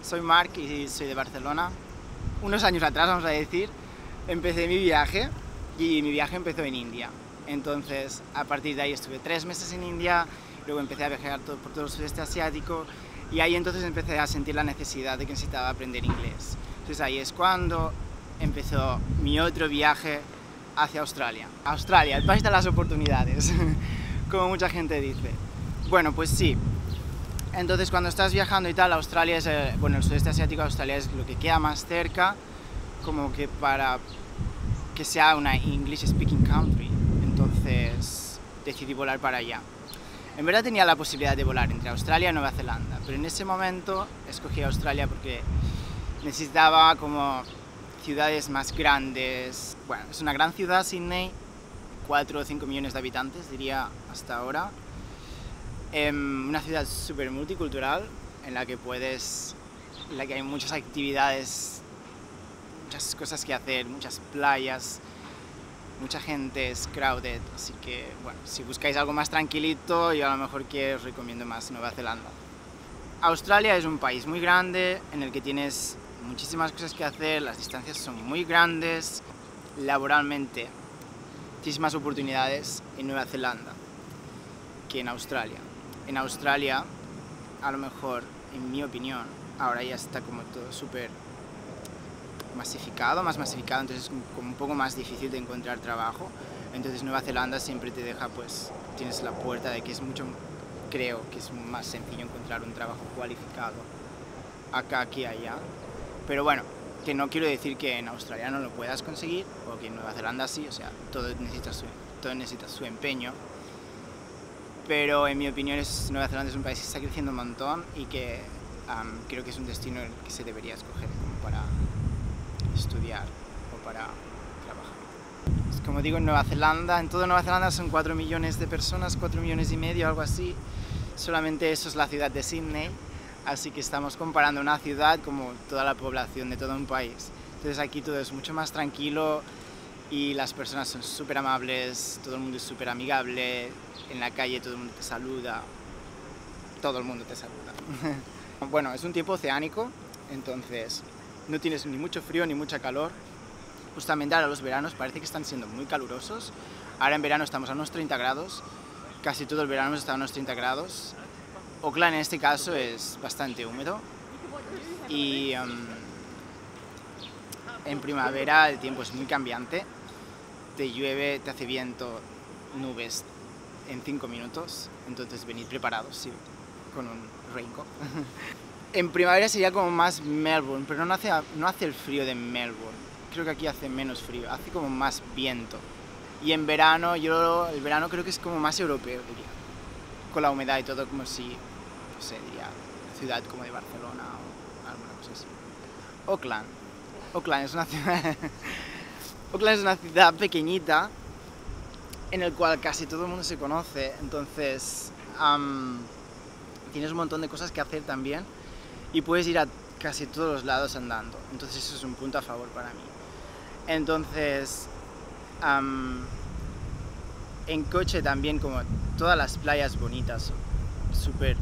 Soy Marc y soy de Barcelona. Unos años atrás, vamos a decir, empecé mi viaje y mi viaje empezó en India. Entonces, a partir de ahí estuve 3 meses en India, luego empecé a viajar por todo el sudeste asiático y ahí entonces empecé a sentir la necesidad de que necesitaba aprender inglés. Entonces ahí es cuando empezó mi otro viaje hacia Australia. Australia, el país de las oportunidades, como mucha gente dice. Bueno, pues sí. Entonces cuando estás viajando y tal, Australia es, bueno, el sudeste asiático, Australia es lo que queda más cerca, como que para que sea una English speaking country. Entonces decidí volar para allá. En verdad tenía la posibilidad de volar entre Australia y Nueva Zelanda, pero en ese momento escogí Australia porque necesitaba como ciudades más grandes. Bueno, es una gran ciudad, Sydney, 4 o 5 millones de habitantes, diría hasta ahora. Una ciudad súper multicultural en la que hay muchas actividades, muchas cosas que hacer, muchas playas, mucha gente, es crowded, así que bueno, si buscáis algo más tranquilito, yo a lo mejor que os recomiendo más Nueva Zelanda. Australia es un país muy grande en el que tienes muchísimas cosas que hacer, las distancias son muy grandes, laboralmente tienes más oportunidades en Nueva Zelanda que en Australia. En Australia, a lo mejor, en mi opinión, ahora ya está como todo súper masificado, entonces es como un poco más difícil de encontrar trabajo. Entonces Nueva Zelanda siempre te deja, pues, tienes la puerta de que es mucho, creo que es más sencillo encontrar un trabajo cualificado acá que allá. Pero bueno, que no quiero decir que en Australia no lo puedas conseguir, o que en Nueva Zelanda sí, o sea, todo necesita su empeño. Pero en mi opinión Nueva Zelanda es un país que está creciendo un montón y que creo que es un destino en el que se debería escoger como para estudiar o para trabajar. Como digo, en Nueva Zelanda, en toda Nueva Zelanda son 4 millones de personas, 4 millones y medio, algo así. Solamente eso es la ciudad de Sydney, así que estamos comparando una ciudad como toda la población de todo un país. Entonces aquí todo es mucho más tranquilo y las personas son súper amables, todo el mundo es súper amigable, en la calle todo el mundo te saluda, todo el mundo te saluda. Bueno, es un tiempo oceánico, entonces no tienes ni mucho frío ni mucha calor. Justamente ahora los veranos parece que están siendo muy calurosos. Ahora en verano estamos a unos 30 grados, casi todo el verano hemos estado a unos 30 grados. Auckland en este caso es bastante húmedo y en primavera el tiempo es muy cambiante. Te llueve, te hace viento, nubes en 5 minutos, entonces venid preparados, sí, con un raincoat. En primavera sería como más Melbourne, pero no hace el frío de Melbourne. Creo que aquí hace menos frío, hace como más viento. Y en verano, el verano creo que es como más europeo, diría. Con la humedad y todo, como si, no sé, diría, ciudad como de Barcelona o alguna cosa así. Auckland es una ciudad... Auckland es una ciudad pequeñita en la cual casi todo el mundo se conoce, entonces tienes un montón de cosas que hacer también y puedes ir a casi todos los lados andando, entonces eso es un punto a favor para mí. Entonces, en coche también, como todas las playas bonitas, súper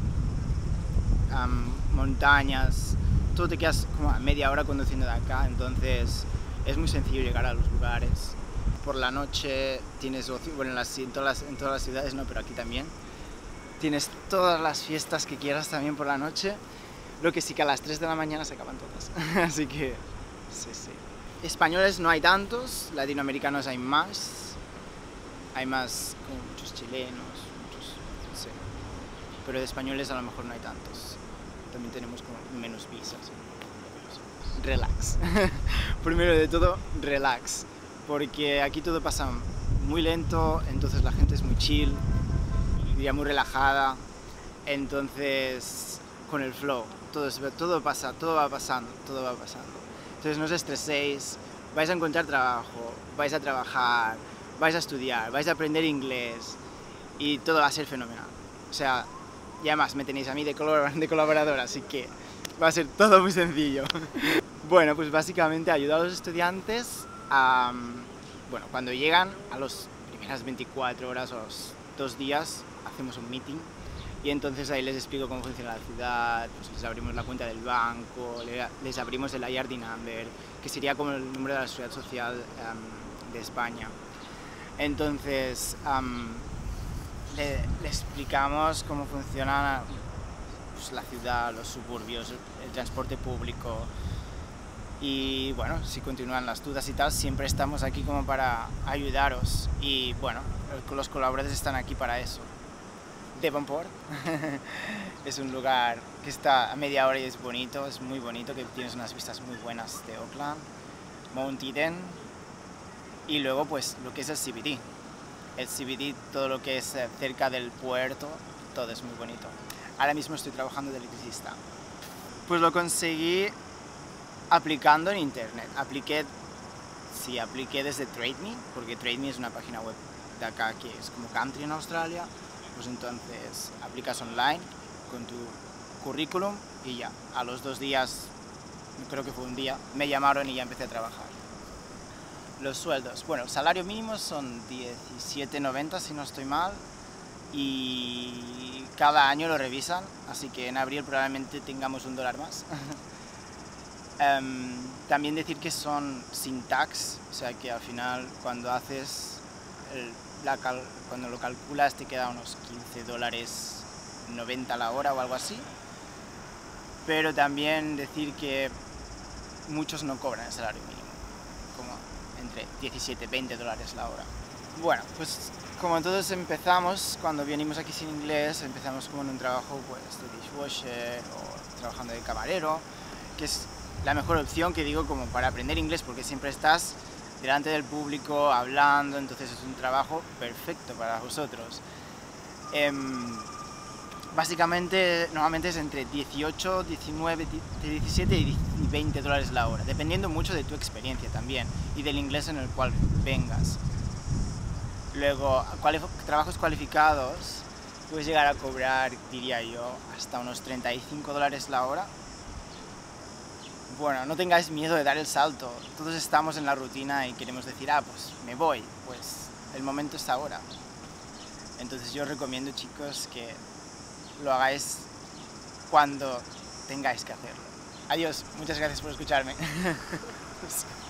montañas, todo te quedas como a media hora conduciendo de acá, entonces es muy sencillo llegar a los lugares. Por la noche tienes ocio, bueno, en todas las ciudades no, pero aquí también. Tienes todas las fiestas que quieras también por la noche, lo que sí que a las 3 de la mañana se acaban todas, así que sí, sí. Españoles no hay tantos, latinoamericanos hay más como muchos chilenos, muchos, no sé, pero de españoles a lo mejor no hay tantos, también tenemos como menos visas. Relax. Primero de todo, relax. Porque aquí todo pasa muy lento, entonces la gente es muy chill, diría muy relajada. Entonces, con el flow, todo va pasando. Entonces no os estreséis, vais a encontrar trabajo, vais a trabajar, vais a estudiar, vais a aprender inglés y todo va a ser fenomenal. O sea, y además me tenéis a mí de colaborador, así que va a ser todo muy sencillo. Bueno, pues básicamente ayudar a los estudiantes a, bueno, cuando llegan a las primeras 24 horas o los 2 días hacemos un meeting y entonces ahí les explico cómo funciona la ciudad, pues les abrimos la cuenta del banco, les abrimos el IRD number, que sería como el número de la seguridad social de España. Entonces le explicamos cómo funciona pues, la ciudad, los suburbios, el transporte público. Y bueno, si continúan las dudas y tal, siempre estamos aquí como para ayudaros. Y bueno, los colaboradores están aquí para eso. Devonport es un lugar que está a media hora y es bonito, es muy bonito, que tienes unas vistas muy buenas de Auckland, Mount Eden y luego pues lo que es el CBD. El CBD, todo lo que es cerca del puerto, todo es muy bonito. Ahora mismo estoy trabajando de electricista. Pues lo conseguí aplicando en internet. Apliqué desde TradeMe, porque TradeMe es una página web de acá que es como country en Australia. Pues entonces aplicas online con tu currículum y ya, a los 2 días, creo que fue un día, me llamaron y ya empecé a trabajar. Los sueldos, bueno, el salario mínimo son 17,90 si no estoy mal y cada año lo revisan, así que en abril probablemente tengamos $1 más. También decir que son sin tax, o sea que al final cuando haces cuando lo calculas te queda unos $15.90 la hora o algo así, pero también decir que muchos no cobran el salario mínimo, como entre 17 y $20 la hora. Bueno, pues como todos empezamos, cuando venimos aquí sin inglés, empezamos como en un trabajo pues, de dishwasher o trabajando de camarero, que es la mejor opción que digo como para aprender inglés, porque siempre estás delante del público, hablando, entonces es un trabajo perfecto para vosotros. Básicamente, normalmente es entre 18, 19, 17 y $20 la hora, dependiendo mucho de tu experiencia también y del inglés en el cual vengas. Luego, trabajos cualificados, puedes llegar a cobrar, diría yo, hasta unos $35 la hora. Bueno, no tengáis miedo de dar el salto, todos estamos en la rutina y queremos decir, pues me voy, pues el momento es ahora. Entonces yo os recomiendo, chicos, que lo hagáis cuando tengáis que hacerlo. Adiós, muchas gracias por escucharme.